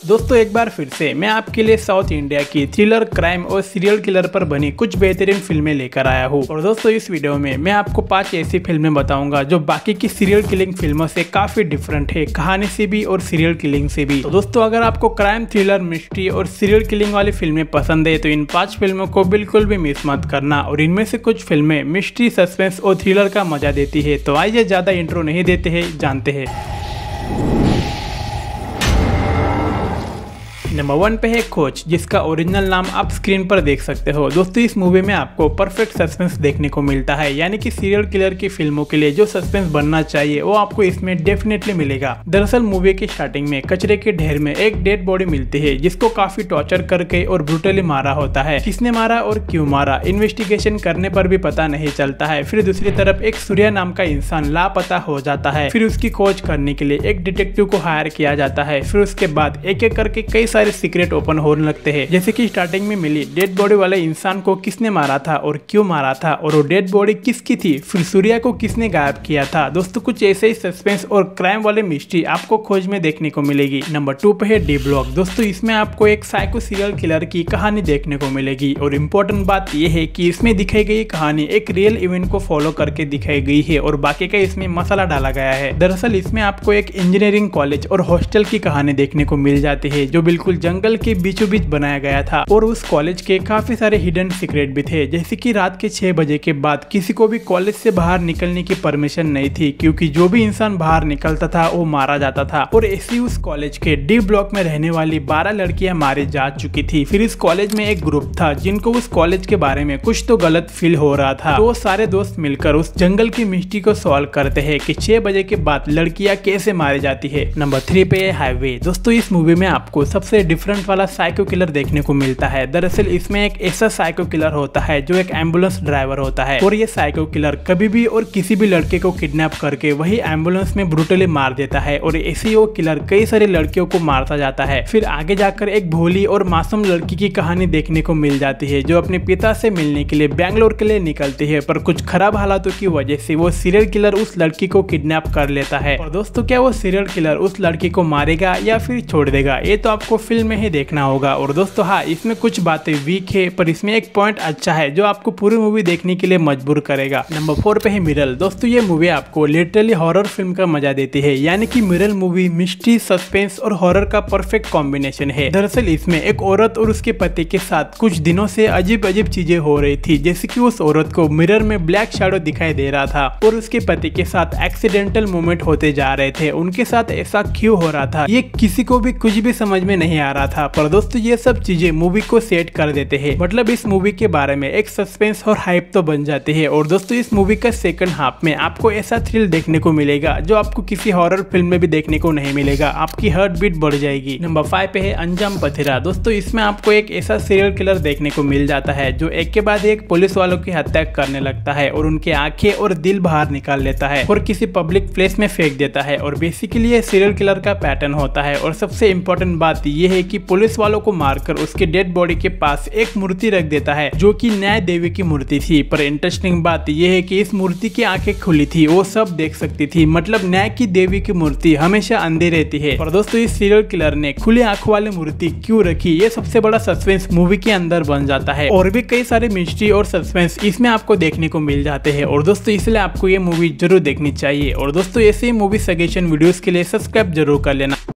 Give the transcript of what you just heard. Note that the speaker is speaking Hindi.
दोस्तों एक बार फिर से मैं आपके लिए साउथ इंडिया की थ्रिलर, क्राइम और सीरियल किलर पर बनी कुछ बेहतरीन फिल्में लेकर आया हूँ। और दोस्तों इस वीडियो में मैं आपको 5 ऐसी फिल्में बताऊंगा जो बाकी की सीरियल किलिंग फिल्मों से काफी डिफरेंट है, कहानी से भी और सीरियल किलिंग से भी। तो दोस्तों अगर आपको क्राइम, थ्रिलर, मिस्ट्री और सीरियल किलिंग वाली फिल्में पसंद है तो इन 5 फिल्मों को बिल्कुल भी मिस मत करना। और इनमें से कुछ फिल्में मिस्ट्री, सस्पेंस और थ्रिलर का मजा देती है। तो आइए ज्यादा इंट्रो नहीं देते हैं, जानते हैं। नंबर 1 पे है खोज, जिसका ओरिजिनल नाम आप स्क्रीन पर देख सकते हो। दोस्तों इस मूवी में आपको परफेक्ट सस्पेंस देखने को मिलता है, यानी कि सीरियल किलर की फिल्मों के लिए जो सस्पेंस बनना चाहिए वो आपको इसमें डेफिनेटली मिलेगा। दरअसल मूवी की स्टार्टिंग में कचरे के ढेर में एक डेड बॉडी मिलती है जिसको काफी टॉर्चर करके और ब्रूटली मारा होता है। किसने मारा और क्यों मारा इन्वेस्टिगेशन करने पर भी पता नहीं चलता है। फिर दूसरी तरफ एक सूर्या नाम का इंसान लापता हो जाता है। फिर उसकी खोज करने के लिए एक डिटेक्टिव को हायर किया जाता है। फिर उसके बाद एक एक करके कई सारे सीक्रेट ओपन होने लगते हैं, जैसे कि स्टार्टिंग में मिली डेड बॉडी वाले इंसान को किसने मारा था और क्यों मारा था, और वो डेड बॉडी किसकी थी, फिर सूर्या को किसने गायब किया था। दोस्तों कुछ ऐसे ही सस्पेंस और क्राइम वाले मिस्ट्री आपको खोज में देखने को मिलेगी। नंबर 2 पे है डी ब्लॉक। दोस्तों इसमें आपको एक साइको सीरियल किलर की कहानी देखने को मिलेगी और इम्पोर्टेंट बात यह है कि इसमें दिखाई गई कहानी एक रियल इवेंट को फॉलो करके दिखाई गई है और बाकी का इसमें मसाला डाला गया है। दरअसल इसमें आपको एक इंजीनियरिंग कॉलेज और हॉस्टल की कहानी देखने को मिल जाती है जो बिल्कुल जंगल के बीचों बीच बनाया गया था। और उस कॉलेज के काफी सारे हिडन सीक्रेट भी थे, जैसे कि रात के 6 बजे के बाद किसी को भी कॉलेज से बाहर निकलने की परमिशन नहीं थी, क्योंकि जो भी इंसान बाहर निकलता था वो मारा जाता था। और ऐसी उस कॉलेज के डी ब्लॉक में रहने वाली 12 लड़कियां मारी जा चुकी थी। फिर इस कॉलेज में एक ग्रुप था जिनको उस कॉलेज के बारे में कुछ तो गलत फील हो रहा था, तो वो सारे दोस्त मिलकर उस जंगल की मिस्ट्री को सॉल्व करते हैं कि 6 बजे के बाद लड़कियां कैसे मारी जाती है। नंबर 3 पे है हाईवे। दोस्तों इस मूवी में आपको सबसे डिफरेंट वाला साइको किलर देखने को मिलता है। दरअसल इसमें एक ऐसा साइको किलर होता है जो एक एम्बुलेंस ड्राइवर होता है, और ये साइको किलर कभी भी और किसी भी लड़के को किडनैप करके वही एम्बुलेंस में ब्रूटली मार देता है। और ऐसे वो किलर कई सारे लड़कियों को मारता जाता है। फिर आगे जाकर एक भोली और मासूम लड़की की कहानी देखने को मिल जाती है जो अपने पिता से मिलने के लिए बैंगलोर के लिए निकलती है, पर कुछ खराब हालातों की वजह से वो सीरियल किलर उस लड़की को किडनैप कर लेता है। और दोस्तों क्या वो सीरियल किलर उस लड़की को मारेगा या फिर छोड़ देगा, ये तो आपको फिल्म में ही देखना होगा। और दोस्तों हाँ, इसमें कुछ बातें वीक है, पर इसमें एक पॉइंट अच्छा है जो आपको पूरी मूवी देखने के लिए मजबूर करेगा। नंबर 4 पे है मिरल। दोस्तों ये मूवी आपको लिटरली हॉरर फिल्म का मजा देती है, यानी कि मिरल मूवी मिस्ट्री, सस्पेंस और हॉरर का परफेक्ट कॉम्बिनेशन है। दरअसल इसमें एक औरत और उसके पति के साथ कुछ दिनों से अजीब अजीब चीजें हो रही थी, जैसे कि उस औरत को मिरर में ब्लैक शैडो दिखाई दे रहा था और उसके पति के साथ एक्सीडेंटल मूवमेंट होते जा रहे थे। उनके साथ ऐसा क्यों हो रहा था ये किसी को भी कुछ भी समझ में नहीं आ रहा था, पर दोस्तों ये सब चीजें मूवी को सेट कर देते हैं। मतलब इस मूवी के बारे में एक सस्पेंस और हाइप तो बन जाती है। और दोस्तों इस मूवी का सेकंड हाफ में आपको ऐसा थ्रिल देखने को मिलेगा जो आपको किसी हॉरर फिल्म में भी देखने को नहीं मिलेगा, आपकी हार्ट बीट बढ़ जाएगी। नंबर 5 पे है अंजाम पथिरा। दोस्तों इसमें आपको एक ऐसा सीरियल किलर देखने को मिल जाता है जो एक के बाद एक पुलिस वालों की हत्या करने लगता है और उनके आंखें और दिल बाहर निकाल लेता है और किसी पब्लिक प्लेस में फेंक देता है। और बेसिकली ये सीरियल किलर का पैटर्न होता है। और सबसे इम्पोर्टेंट बात यह है कि पुलिस वालों को मारकर उसके डेड बॉडी के पास एक मूर्ति रख देता है जो कि न्याय देवी की मूर्ति थी। पर इंटरेस्टिंग बात यह है कि इस मूर्ति की आंखें खुली थी, वो सब देख सकती थी। मतलब न्याय की देवी की मूर्ति हमेशा अंधे रहती है। पर दोस्तों इस सीरियल किलर ने खुली आंखों वाली मूर्ति क्यों रखी, ये सबसे बड़ा सस्पेंस मूवी के अंदर बन जाता है। और भी कई सारे मिस्ट्री और सस्पेंस इसमें आपको देखने को मिल जाते हैं। और दोस्तों इसलिए आपको ये मूवी जरूर देखनी चाहिए। और दोस्तों ऐसे ही मूवी सजेशन वीडियोस के लिए सब्सक्राइब जरूर कर लेना।